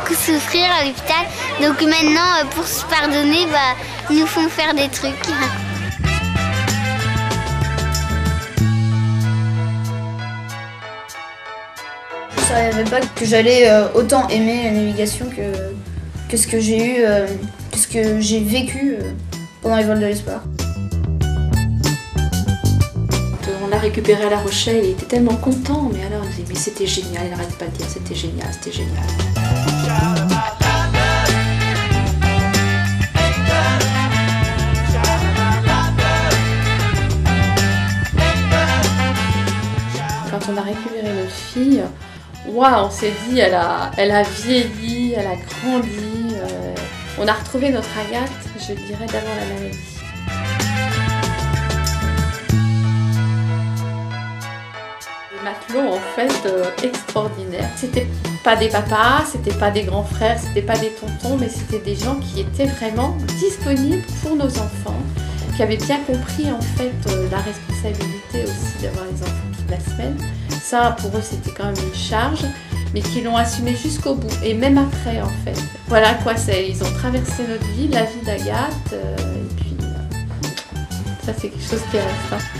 beaucoup souffrir à l'hôpital. Donc maintenant, pour se pardonner, ils nous font faire des trucs. Je savais pas que j'allais autant aimer la navigation que ce que j'ai eu, que ce que j'ai vécu pendant les vols de l'espoir. On l'a récupéré à La Rochelle, il était tellement content, mais alors il disait mais c'était génial, il n'arrête pas de dire c'était génial, c'était génial. Quand on a récupéré notre fille, waouh, on s'est dit elle a vieilli, elle a grandi, on a retrouvé notre Agathe, je dirais d'avant la maladie. Matelot en fait extraordinaire. C'était pas des papas, c'était pas des grands frères, c'était pas des tontons, mais c'était des gens qui étaient vraiment disponibles pour nos enfants, qui avaient bien compris en fait la responsabilité aussi d'avoir les enfants toute la semaine. Ça pour eux c'était quand même une charge, mais qui l'ont assumé jusqu'au bout et même après en fait. Voilà quoi, ils ont traversé notre vie, la vie d'Agathe, et puis ça c'est quelque chose qui reste.